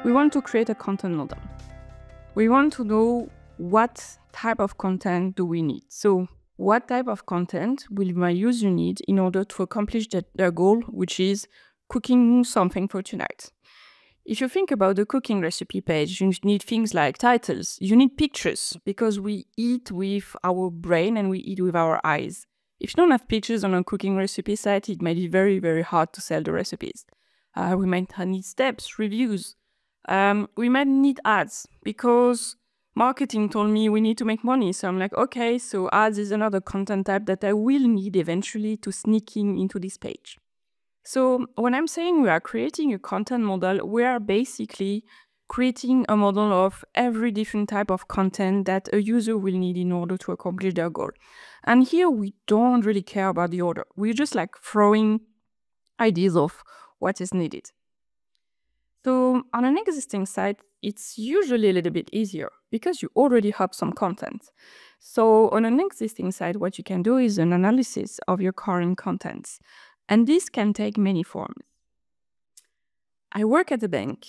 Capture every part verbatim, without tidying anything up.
we want to create a content model. We want to know what type of content do we need. So what type of content will my user need in order to accomplish the, their goal, which is cooking something for tonight. If you think about the cooking recipe page, you need things like titles, you need pictures, because we eat with our brain and we eat with our eyes. If you don't have pictures on a cooking recipe site, it might be very, very hard to sell the recipes. Uh, we might need steps, reviews. Um, we might need ads, because marketing told me we need to make money. So I'm like, okay, so ads is another content type that I will need eventually to sneak in into this page. So when I'm saying we are creating a content model, we are basically creating a model of every different type of content that a user will need in order to accomplish their goal. And here we don't really care about the order. We're just like throwing ideas of what is needed. So on an existing site, it's usually a little bit easier because you already have some content. So on an existing site, what you can do is an analysis of your current contents. And this can take many forms. I work at a bank.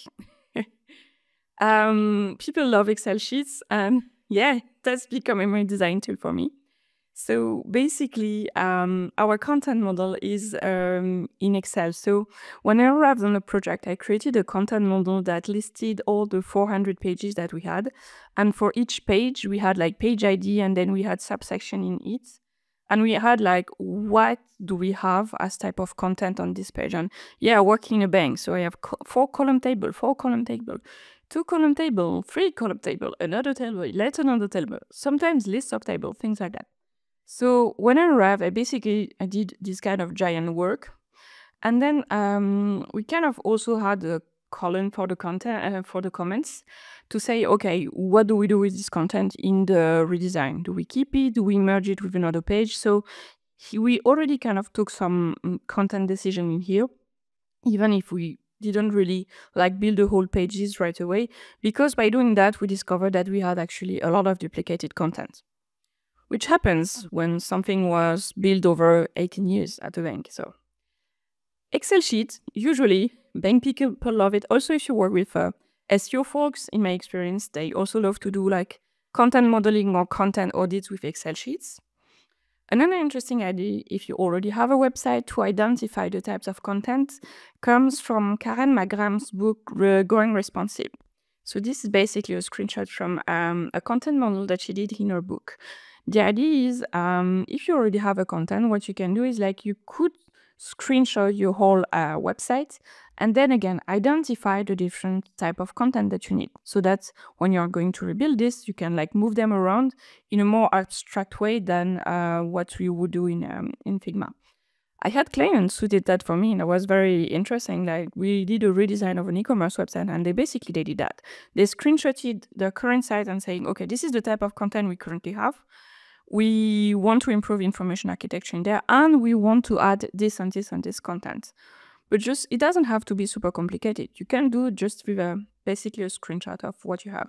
um, people love Excel sheets, and yeah, that's become a memory design tool for me. So basically, um, our content model is um, in Excel. So when I arrived on the project, I created a content model that listed all the four hundred pages that we had. And for each page, we had like page I D, and then we had subsection in it. And we had like, what do we have as type of content on this page? And yeah, working in a bank. So I have co four column table, four column table, two column table, three column table, another table, let another table, sometimes list of table, things like that. So when I arrived, I basically, I did this kind of giant work. And then um, we kind of also had a column for the content, uh, for the comments to say, okay, what do we do with this content in the redesign? Do we keep it? Do we merge it with another page? So he, we already kind of took some um, content decision in here, even if we didn't really like build the whole pages right away, because by doing that, we discovered that we had actually a lot of duplicated content, which happens when something was built over eighteen years at a bank. So Excel sheets, usually bank people love it. Also, if you work with uh, S E O folks, in my experience, they also love to do like content modeling or content audits with Excel sheets. Another interesting idea, if you already have a website to identify the types of content, comes from Karen Magram's book, Growing Responsive. So this is basically a screenshot from um, a content model that she did in her book. The idea is, um, if you already have a content, what you can do is like you could screenshot your whole uh, website and then again identify the different type of content that you need. So that when you're going to rebuild this, you can like move them around in a more abstract way than uh, what we would do in um, in Figma. I had clients who did that for me, and it was very interesting. Like we did a redesign of an e-commerce website, and they basically they did that. They screenshotted the current site and saying, okay, this is the type of content we currently have. We want to improve information architecture in there, and we want to add this and this and this content. But just, it doesn't have to be super complicated. You can do it just with a, basically a screenshot of what you have.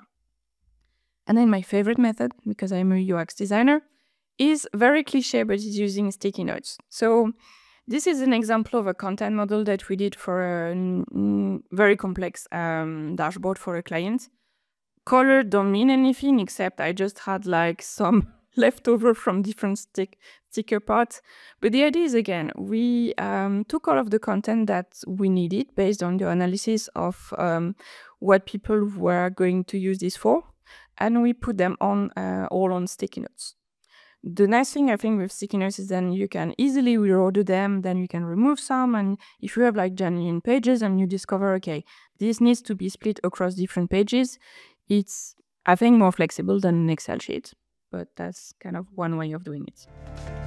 And then my favorite method, because I'm a U X designer, is very cliche, but it's using sticky notes. So this is an example of a content model that we did for a mm, very complex um, dashboard for a client. Color don't mean anything, except I just had like some leftover from different stick, sticker parts. But the idea is, again, we um, took all of the content that we needed based on the analysis of um, what people were going to use this for, and we put them on uh, all on sticky notes. The nice thing, I think, with sticky notes is then you can easily reorder them, then you can remove some, and if you have like genuine pages and you discover, okay, this needs to be split across different pages, it's, I think, more flexible than an Excel sheet. But that's kind of one way of doing it.